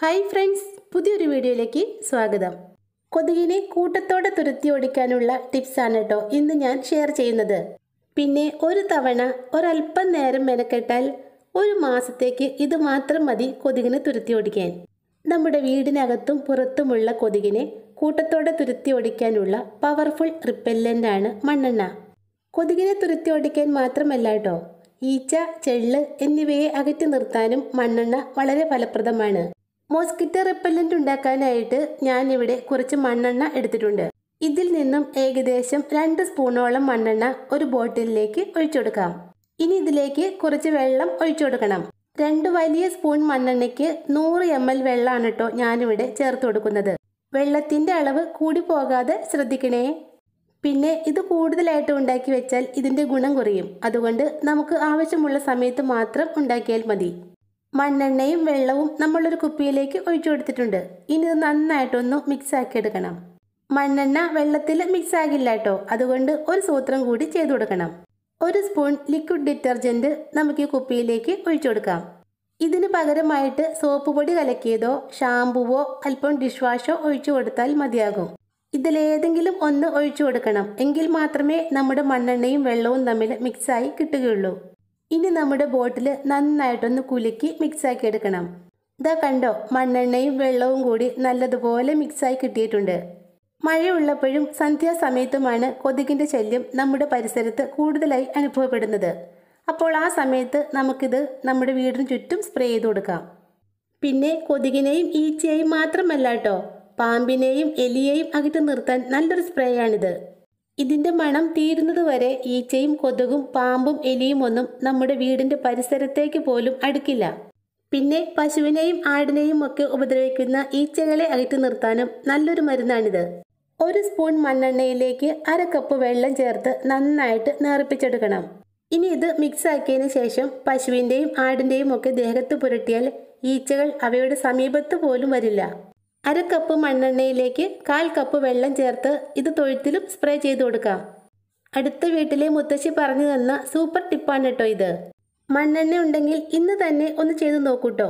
Hi friends, പുതിയൊരു വീഡിയോയിലേക്ക് സ്വാഗതം. കൊതുകിനെ കൂട്ടത്തോടെ തുരത്തി ഓടിക്കാനുള്ള ടിപ്സാണ് കേട്ടോ ഇന്ന് ഞാൻ ഷെയർ ചെയ്യുന്നത്. പിന്നെ ഒരു തവണ ഒരല്പം നേരം മെനക്കെട്ടാൽ ഒരു മാസത്തേക്ക് ഇത് മാത്രം മതി കൊതുകിനെ തുരത്തി ഓടിക്കാൻ. നമ്മുടെ വീടിനകത്തും പുറത്തുമുള്ള കൊതുകിനെ കൂട്ടത്തോടെ തുരത്തി ഓടിക്കാനുള്ള പവർഫുൾ റിപ്പല്ലൻ്റ് ആണ് മണ്ണെണ്ണ. കൊതുകിനെ തുരത്തി ഓടിക്കാൻ മാത്രമല്ല കേട്ടോ, ഈച്ച, ചെള്ള് എന്നിവയെ അകറ്റി നിർത്താനും മണ്ണെണ്ണ വളരെ ഫലപ്രദമാണ്. മോസ്കിറ്റോ റിപ്പല്ലൻ്റ് ഉണ്ടാക്കാനായിട്ട് ഞാനിവിടെ കുറച്ച് മണ്ണെണ്ണ എടുത്തിട്ടുണ്ട്. ഇതിൽ നിന്നും ഏകദേശം 2 സ്പൂണോളം മണ്ണെണ്ണ ഒരു ബോട്ടിലിലേക്ക് ഒഴിച്ചു കൊടുക്കാം. ഇനി ഇതിലേക്ക് കുറച്ച് വെള്ളം ഒഴിച്ചു കൊടുക്കണം. 2 വലിയ സ്പൂൺ മണ്ണെണ്ണയ്ക്ക് 100 ml വെള്ളമാണ് കേട്ടോ ഞാനിവിടെ ചേർത്ത് കൊടുക്കുന്നത്. വെള്ളത്തിൻ്റെ അളവ് കൂടി പോകാതെ ശ്രദ്ധിക്കണേ. പിന്നെ ഇത് കൂടുതലായിട്ട് ഉണ്ടാക്കി വെച്ചാൽ ഇതിൻ്റെ ഗുണം കുറയും. അതുകൊണ്ട് നമുക്ക് ആവശ്യമുള്ള സമയത്ത് മാത്രം ഉണ്ടാക്കിയാൽ മതി. മണ്ണെണ്ണയും വെള്ളവും നമ്മളൊരു കുപ്പിയിലേക്ക് ഒഴിച്ചു കൊടുത്തിട്ടുണ്ട്. ഇനി ഇത് നന്നായിട്ടൊന്ന് മിക്സ് ആക്കി എടുക്കണം. മണ്ണെണ്ണ വെള്ളത്തിൽ മിക്സ് ആകില്ല കേട്ടോ, അതുകൊണ്ട് ഒരു സൂത്രം കൂടി ചെയ്തു കൊടുക്കണം. 1 സ്പൂൺ ലിക്വിഡ് ഡിറ്റർജൻറ്റ് നമുക്ക് ഈ കുപ്പിയിലേക്ക് ഒഴിച്ചു കൊടുക്കാം. ഇതിന് പകരമായിട്ട് സോപ്പ് പൊടി കലക്കിയതോ ഷാമ്പുവോ അല്പം ഡിഷ് വാഷോ ഒഴിച്ചു കൊടുത്താൽ മതിയാകും. ഇതിലേതെങ്കിലും ഒന്ന് ഒഴിച്ചു കൊടുക്കണം. എങ്കിൽ മാത്രമേ നമ്മുടെ മണ്ണെണ്ണയും വെള്ളവും തമ്മിൽ മിക്സായി കിട്ടുകയുള്ളൂ. ഇനി നമ്മുടെ ബോട്ടിൽ നന്നായിട്ടൊന്ന് കുലുക്കി മിക്സാക്കി എടുക്കണം. ഇതാ കണ്ടോ, മണ്ണെണ്ണയും വെള്ളവും കൂടി നല്ലതുപോലെ മിക്സായി കിട്ടിയിട്ടുണ്ട്. മഴയുള്ളപ്പോഴും സന്ധ്യാസമയത്തുമാണ് കൊതുകിൻ്റെ ശല്യം നമ്മുടെ പരിസരത്ത് കൂടുതലായി അനുഭവപ്പെടുന്നത്. അപ്പോൾ ആ സമയത്ത് നമുക്കിത് നമ്മുടെ വീടിന് ചുറ്റും സ്പ്രേ ചെയ്ത് കൊടുക്കാം. പിന്നെ കൊതുകിനെയും ഈച്ചയെയും മാത്രമല്ല കേട്ടോ, പാമ്പിനെയും എലിയെയും അകറ്റി നിർത്താൻ നല്ലൊരു സ്പ്രേ ആണിത്. ഇതിൻ്റെ മണം തീരുന്നത് വരെ ഈച്ചയും കൊതുകും പാമ്പും എലിയും ഒന്നും നമ്മുടെ വീടിൻ്റെ പരിസരത്തേക്ക് പോലും അടുക്കില്ല. പിന്നെ പശുവിനെയും ആടിനെയും ഒക്കെ ഉപദ്രവിക്കുന്ന ഈച്ചകളെ അകറ്റി നിർത്താനും നല്ലൊരു മരുന്നാണിത്. 1 സ്പൂൺ മണ്ണെണ്ണയിലേക്ക് 1/2 കപ്പ് വെള്ളം ചേർത്ത് നന്നായിട്ട് നേർപ്പിച്ചെടുക്കണം. ഇനി ഇത് മിക്സ് ആക്കിയതിന് ശേഷം പശുവിൻ്റെയും ആടിൻ്റെയും ഒക്കെ ദേഹത്ത് പുരട്ടിയാൽ ഈച്ചകൾ അവയുടെ സമീപത്ത് പോലും വരില്ല. 1/2 കപ്പ് മണ്ണെണ്ണയിലേക്ക് 1/4 കപ്പ് വെള്ളം ചേർത്ത് ഇത് തൊഴുത്തിലും സ്പ്രേ ചെയ്ത് കൊടുക്കാം. അടുത്ത വീട്ടിലെ മുത്തശ്ശി പറഞ്ഞു തന്ന സൂപ്പർ ടിപ്പാണ് കേട്ടോ ഇത്. മണ്ണെണ്ണ ഉണ്ടെങ്കിൽ ഇന്ന് തന്നെ ഒന്ന് ചെയ്ത് നോക്കൂട്ടോ,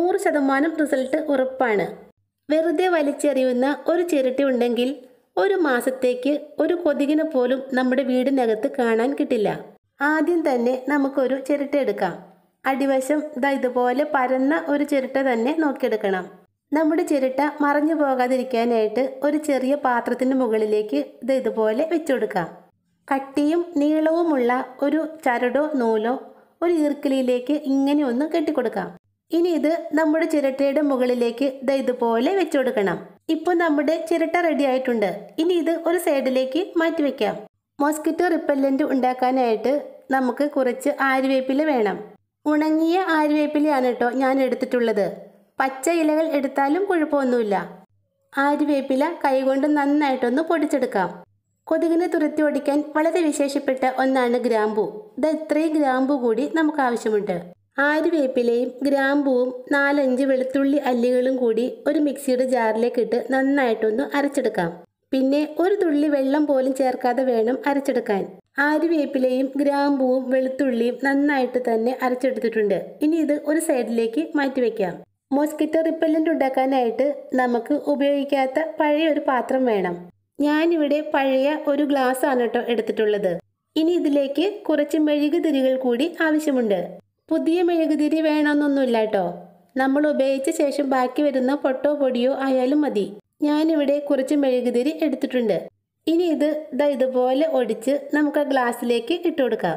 100% റിസൾട്ട് ഉറപ്പാണ്. വെറുതെ വലിച്ചെറിയുന്ന ഒരു ചിരട്ട ഉണ്ടെങ്കിൽ ഒരു മാസത്തേക്ക് ഒരു കൊതുകിനെ പോലും നമ്മുടെ വീടിനകത്ത് കാണാൻ കിട്ടില്ല. ആദ്യം തന്നെ നമുക്കൊരു ചിരട്ട എടുക്കാം. അടിവശം ഇതുപോലെ പരന്ന ഒരു ചിരട്ട തന്നെ നോക്കിയെടുക്കണം. നമ്മുടെ ചിരട്ട മറഞ്ഞു പോകാതിരിക്കാനായിട്ട് ഒരു ചെറിയ പാത്രത്തിന് മുകളിലേക്ക് ഇതുപോലെ വെച്ചുകൊടുക്കാം. കട്ടിയും നീളവുമുള്ള ഒരു ചരടോ നൂലോ ഒരു ഈർക്കിലിയിലേക്ക് ഇങ്ങനെ ഒന്ന് കെട്ടിക്കൊടുക്കാം. ഇനി ഇത് നമ്മുടെ ചിരട്ടയുടെ മുകളിലേക്ക് ഇതുപോലെ വെച്ചുകൊടുക്കണം. ഇപ്പോൾ നമ്മുടെ ചിരട്ട റെഡി ആയിട്ടുണ്ട്. ഇനി ഇത് ഒരു സൈഡിലേക്ക് മാറ്റി വയ്ക്കാം. മോസ്കിറ്റോ റിപ്പല്ലൻ്റ് ഉണ്ടാക്കാനായിട്ട് നമുക്ക് കുറച്ച് ആര്യവേപ്പില വേണം. ഉണങ്ങിയ ആര്യവേപ്പിലയാണ് കേട്ടോ ഞാൻ എടുത്തിട്ടുള്ളത്. പച്ച ഇലകൾ എടുത്താലും കുഴപ്പമൊന്നുമില്ല. ആര്യവേപ്പില കൈകൊണ്ട് നന്നായിട്ടൊന്ന് പൊടിച്ചെടുക്കാം. കൊതുകിനെ തുരത്തി ഓടിക്കാൻ വളരെ വിശേഷപ്പെട്ട ഒന്നാണ് ഗ്രാമ്പൂ. ഇത്രയും ഗ്രാമ്പൂ കൂടി നമുക്ക് ആവശ്യമുണ്ട്. ആര്യവേപ്പിലയും ഗ്രാമ്പൂവും 4-5 വെളുത്തുള്ളി അല്ലികളും കൂടി ഒരു മിക്സിയുടെ ജാറിലേക്ക് ഇട്ട് നന്നായിട്ടൊന്ന് അരച്ചെടുക്കാം. പിന്നെ ഒരു തുള്ളി വെള്ളം പോലും ചേർക്കാതെ വേണം അരച്ചെടുക്കാൻ. ആര്യവേപ്പിലയും ഗ്രാമ്പൂവും വെളുത്തുള്ളിയും നന്നായിട്ട് തന്നെ അരച്ചെടുത്തിട്ടുണ്ട്. ഇനി ഇത് ഒരു സൈഡിലേക്ക് മാറ്റി വയ്ക്കാം. മോസ്കിറ്റോ റിപ്പല്ലൻ്റ് ഉണ്ടാക്കാനായിട്ട് നമുക്ക് ഉപയോഗിക്കാത്ത പഴയ ഒരു പാത്രം വേണം. ഞാനിവിടെ പഴയ ഒരു ഗ്ലാസ് ആണ് കേട്ടോ എടുത്തിട്ടുള്ളത്. ഇനി ഇതിലേക്ക് കുറച്ച് മെഴുകുതിരികൾ കൂടി ആവശ്യമുണ്ട്. പുതിയ മെഴുകുതിരി വേണമെന്നൊന്നുമില്ല കേട്ടോ, നമ്മൾ ഉപയോഗിച്ച ശേഷം ബാക്കി വരുന്ന പൊട്ടോ പൊടിയോ ആയാലും മതി. ഞാനിവിടെ കുറച്ച് മെഴുകുതിരി എടുത്തിട്ടുണ്ട്. ഇനി ഇത് ഇതുപോലെ ഒടിച്ച് നമുക്ക് ആ ഗ്ലാസ്സിലേക്ക് ഇട്ട് കൊടുക്കാം.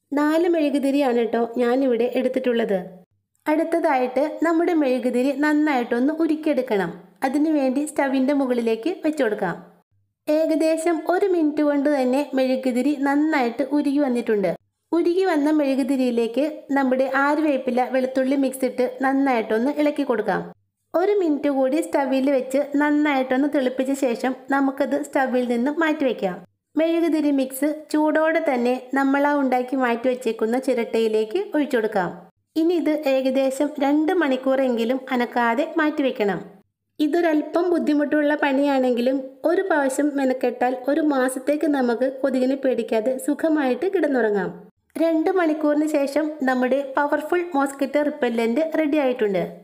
4 മെഴുകുതിരിയാണ് കേട്ടോ ഞാനിവിടെ എടുത്തിട്ടുള്ളത്. അടുത്തതായിട്ട് നമ്മുടെ മെഴുകുതിരി നന്നായിട്ടൊന്ന് ഉരുക്കിയെടുക്കണം. അതിനുവേണ്ടി സ്റ്റവിൻ്റെ മുകളിലേക്ക് വെച്ചു കൊടുക്കാം. ഏകദേശം 1 മിനിറ്റ് കൊണ്ട് തന്നെ മെഴുകുതിരി നന്നായിട്ട് ഉരുകി വന്നിട്ടുണ്ട്. ഉരുകി വന്ന മെഴുകുതിരിയിലേക്ക് നമ്മുടെ ആര്യവേപ്പില വെളുത്തുള്ളി മിക്സ് ഇട്ട് നന്നായിട്ടൊന്ന് ഇളക്കി കൊടുക്കാം. 1 മിനിറ്റ് കൂടി സ്റ്റവിൽ വെച്ച് നന്നായിട്ടൊന്ന് തിളപ്പിച്ച ശേഷം നമുക്കത് സ്റ്റവിൽ നിന്ന് മാറ്റി വയ്ക്കാം. മെഴുകുതിരി മിക്സ് ചൂടോടെ തന്നെ നമ്മൾ ഉണ്ടാക്കി മാറ്റി വെച്ചേക്കുന്ന ചിരട്ടയിലേക്ക് ഒഴിച്ചു കൊടുക്കാം. ഇനി ഇത് ഏകദേശം 2 മണിക്കൂറെങ്കിലും അനക്കാതെ മാറ്റിവെക്കണം. ഇതൊരല്പം ബുദ്ധിമുട്ടുള്ള പണിയാണെങ്കിലും ഒരു പ്രാവശ്യം മെനക്കെട്ടാൽ ഒരു മാസത്തേക്ക് നമുക്ക് കൊതുകിനെ പേടിക്കാതെ സുഖമായിട്ട് കിടന്നുറങ്ങാം. 2 മണിക്കൂറിന് ശേഷം നമ്മുടെ പവർഫുൾ മോസ്കിറ്റോ റിപ്പല്ലൻ്റ് റെഡി ആയിട്ടുണ്ട്.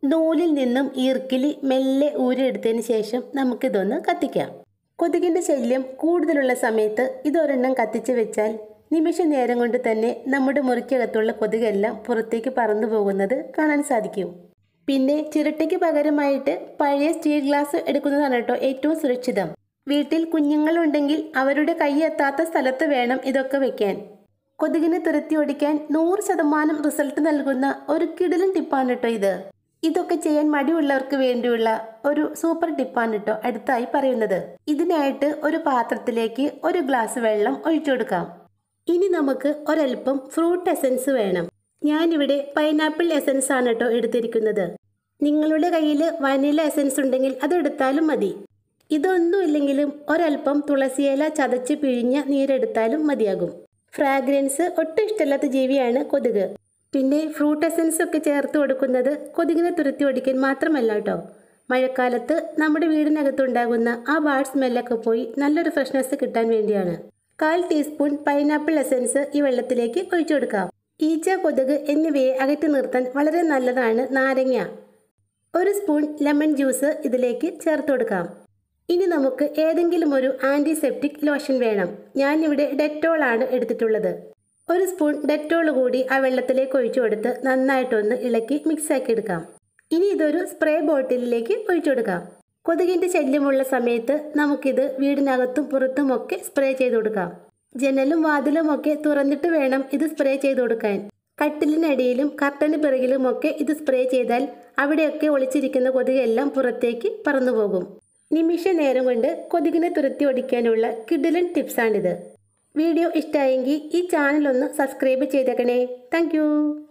നൂലിൽ നിന്നും ഈർക്കിലി മെല്ലെ ഊരിയെടുത്തതിന് ശേഷം നമുക്കിതൊന്ന് കത്തിക്കാം. കൊതുകിൻ്റെ ശല്യം കൂടുതലുള്ള സമയത്ത് ഇതൊരെണ്ണം കത്തിച്ച് വെച്ചാൽ നിമിഷ നേരം കൊണ്ട് തന്നെ നമ്മുടെ മുറിക്കകത്തുള്ള കൊതുകെല്ലാം പുറത്തേക്ക് പറന്നു പോകുന്നത് കാണാൻ സാധിക്കും. പിന്നെ ചിരട്ടയ്ക്ക് പകരമായിട്ട് പഴയ സ്റ്റീൽ ഗ്ലാസ് എടുക്കുന്നതാണ് കേട്ടോ ഏറ്റവും സുരക്ഷിതം. വീട്ടിൽ കുഞ്ഞുങ്ങളുണ്ടെങ്കിൽ അവരുടെ കൈ എത്താത്ത സ്ഥലത്ത് വേണം ഇതൊക്കെ വെക്കാൻ. കൊതുകിനെ തുരത്തി ഓടിക്കാൻ 100% റിസൾട്ട് നൽകുന്ന ഒരു കിടിലൻ ടിപ്പാണ് കേട്ടോ ഇത്. ഇതൊക്കെ ചെയ്യാൻ മടിയുള്ളവർക്ക് വേണ്ടിയുള്ള ഒരു സൂപ്പർ ടിപ്പാണ് കേട്ടോ അടുത്തായി പറയുന്നത്. ഇതിനായിട്ട് ഒരു പാത്രത്തിലേക്ക് 1 ഗ്ലാസ് വെള്ളം ഒഴിച്ചു കൊടുക്കാം. ഇനി നമുക്ക് ഒരൽപ്പം ഫ്രൂട്ട് എസൻസ് വേണം. ഞാനിവിടെ പൈനാപ്പിൾ എസൻസ് ആണ് കേട്ടോ എടുത്തിരിക്കുന്നത്. നിങ്ങളുടെ കയ്യിൽ വനില എസൻസ് ഉണ്ടെങ്കിൽ അതെടുത്താലും മതി. ഇതൊന്നും ഇല്ലെങ്കിലും ഒരൽപ്പം തുളസിയില ചതച്ച് പിഴിഞ്ഞ നീരെടുത്താലും മതിയാകും. ഫ്രാഗ്രൻസ് ഒട്ടും ഇഷ്ടമില്ലാത്ത ജീവിയാണ് കൊതുക്. പിന്നെ ഫ്രൂട്ട് എസൻസ് ഒക്കെ ചേർത്ത് കൊടുക്കുന്നത് കൊതുകിനെ തുരത്തി ഓടിക്കാൻ മാത്രമല്ല കേട്ടോ. മഴക്കാലത്ത് നമ്മുടെ വീടിനകത്തുണ്ടാകുന്ന ആ ബാഡ് സ്മെല്ലൊക്കെ പോയി നല്ലൊരു ഫ്രഷ്നെസ് കിട്ടാൻ വേണ്ടിയാണ്. 1/4 ടീസ്പൂൺ പൈനാപ്പിൾ എസൻസ് ഈ വെള്ളത്തിലേക്ക് ഒഴിച്ചു കൊടുക്കാം. ഈച്ച, കൊതുക് എന്നിവയെ അകറ്റി നിർത്താൻ വളരെ നല്ലതാണ് നാരങ്ങ. 1 സ്പൂൺ ലെമൺ ജ്യൂസ് ഇതിലേക്ക് ചേർത്ത് കൊടുക്കാം. ഇനി നമുക്ക് ഏതെങ്കിലും ഒരു ആൻറ്റിസെപ്റ്റിക് ലോഷൻ വേണം. ഞാനിവിടെ ഡെറ്റോൾ ആണ് എടുത്തിട്ടുള്ളത്. 1 സ്പൂൺ ഡെറ്റോൾ കൂടി ആ വെള്ളത്തിലേക്ക് ഒഴിച്ചു കൊടുത്ത് നന്നായിട്ടൊന്ന് ഇളക്കി മിക്സാക്കി എടുക്കാം. ഇനി ഇതൊരു സ്പ്രേ ബോട്ടിലിലേക്ക് ഒഴിച്ചു കൊടുക്കാം. കൊതുകിൻ്റെ ശല്യമുള്ള സമയത്ത് നമുക്കിത് വീടിനകത്തും പുറത്തുമൊക്കെ സ്പ്രേ ചെയ്ത് കൊടുക്കാം. ജനലും വാതിലും ഒക്കെ തുറന്നിട്ട് വേണം ഇത് സ്പ്രേ ചെയ്ത് കൊടുക്കാൻ. കട്ടിലിനടിയിലും കർട്ടന് പിറകിലുമൊക്കെ ഇത് സ്പ്രേ ചെയ്താൽ അവിടെയൊക്കെ ഒളിച്ചിരിക്കുന്ന കൊതുകെല്ലാം പുറത്തേക്ക് പറന്നു പോകും. നിമിഷ നേരം കൊണ്ട് കൊതുകിനെ തുരത്തി ഓടിക്കാനുള്ള കിടിലൻ ടിപ്സാണിത്. വീഡിയോ ഇഷ്ടമായെങ്കിൽ ഈ ചാനൽ ഒന്ന് സബ്സ്ക്രൈബ് ചെയ്തേക്കണേ. താങ്ക്